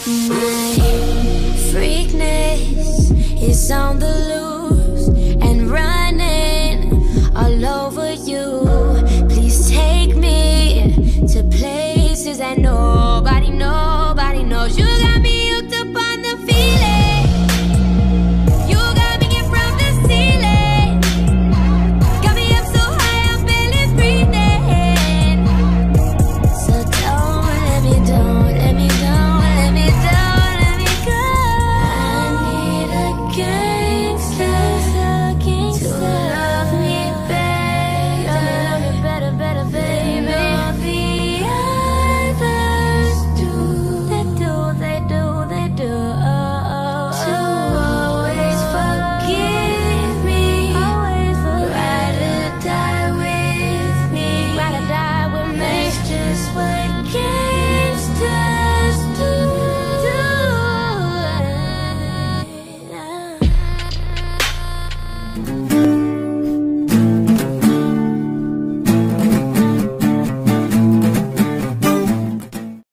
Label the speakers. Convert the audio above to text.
Speaker 1: My freakness is on the loose and running all over you. Please take me to places that nobody knows you.